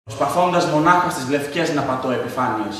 Προσπαθώντας μονάχα στις βλευκές να πατώ επιφάνειες.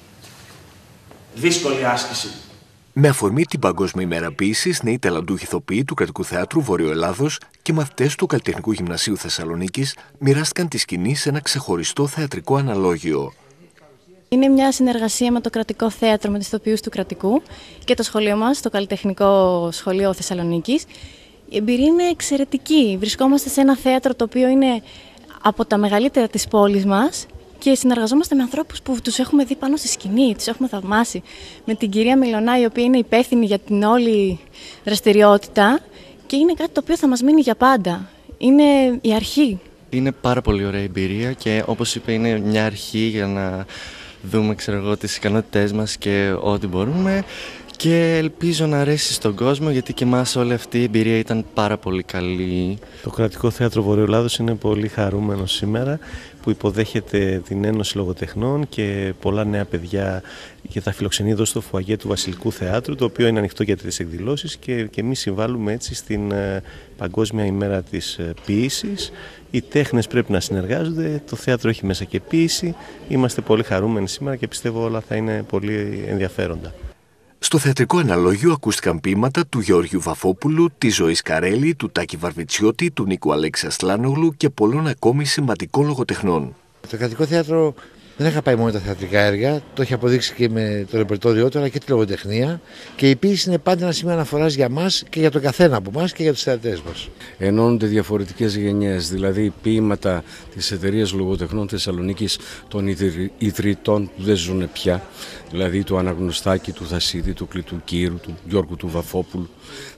Δύσκολη άσκηση. Με αφορμή την Παγκόσμια ημέρα ποίησης, νέοι ταλαντούχοι ηθοποιοί του Κρατικού Θεάτρου Βορειοελλάδος και μαθητές του Καλλιτεχνικού Γυμνασίου Θεσσαλονίκης μοιράστηκαν τη σκηνή σε ένα ξεχωριστό θεατρικό αναλόγιο. Είναι μια συνεργασία με το Κρατικό Θέατρο, με τους ηθοποιούς του Κρατικού και το σχολείο μας, το Καλλιτεχνικό Σχολείο Θεσσαλονίκης. Η εμπειρία είναι εξαιρετική. Βρισκόμαστε σε ένα θέατρο το οποίο είναι από τα μεγαλύτερα της πόλης μας και συνεργαζόμαστε με ανθρώπους που τους έχουμε δει πάνω στη σκηνή, τους έχουμε θαυμάσει. Με την κυρία Μιλωνά, η οποία είναι υπεύθυνη για την όλη δραστηριότητα και είναι κάτι το οποίο θα μας μείνει για πάντα. Είναι η αρχή. Είναι πάρα πολύ ωραία εμπειρία και όπως είπε είναι μια αρχή για να δούμε τις ικανότητές μας και ό,τι μπορούμε και ελπίζω να αρέσει στον κόσμο γιατί και εμάς όλη αυτή η εμπειρία ήταν πάρα πολύ καλή. Το Κρατικό Θέατρο Βορειοελλάδος είναι πολύ χαρούμενο σήμερα που υποδέχεται την Ένωση Λογοτεχνών και πολλά νέα παιδιά και τα φιλοξενεί εδώ στο φουαγέ του Βασιλικού Θεάτρου, το οποίο είναι ανοιχτό για τις εκδηλώσεις και εμείς συμβάλλουμε έτσι στην Παγκόσμια ημέρα της ποίησης. Οι τέχνες πρέπει να συνεργάζονται, το θέατρο έχει μέσα και ποίηση. Είμαστε πολύ χαρούμενοι σήμερα και πιστεύω όλα θα είναι πολύ ενδιαφέροντα. Στο θεατρικό αναλόγιο ακούστηκαν ποίηματα του Γεώργιου Βαφόπουλου, της Ζωής Καρέλη, του Τάκη Βαρβιτσιώτη, του Νίκου Αλέξη Ασλάνογλου και πολλών ακόμη σημαντικών λογοτεχνών. Το Κρατικό Θέατρο δεν είχα πάει μόνο τα θεατρικά έργα, το έχει αποδείξει και με το ρεπερτόριό του, αλλά και τη λογοτεχνία. Και η ποίηση είναι πάντα ένα σημείο αναφοράς για μας και για τον καθένα από εμάς και για τους θεατές μας. Ενώνονται διαφορετικές γενιές, δηλαδή ποίηματα της Εταιρείας Λογοτεχνών Θεσσαλονίκης των ιδρυτών που δεν ζουν πια, δηλαδή του Αναγνωστάκη, του Θασίδη, του Κλητού Κύρου, του Γιώργου του Βαφόπουλου,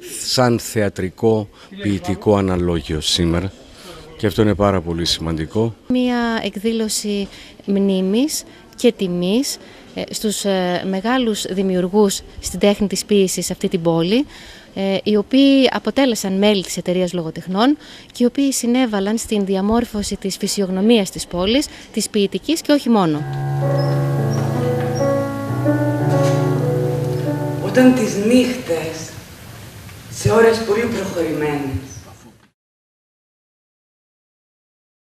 σαν θεατρικό ποιητικό αναλόγιο σήμερα. Και αυτό είναι πάρα πολύ σημαντικό. Μία εκδήλωση μνήμης και τιμής στους μεγάλους δημιουργούς στην τέχνη της ποίησης σε αυτή την πόλη, οι οποίοι αποτέλεσαν μέλη της Εταιρείας Λογοτεχνών και οι οποίοι συνέβαλαν στην διαμόρφωση της φυσιογνωμίας της πόλης, της ποιητικής και όχι μόνο. Όταν τις νύχτες, σε ώρες πολύ προχωρημένες,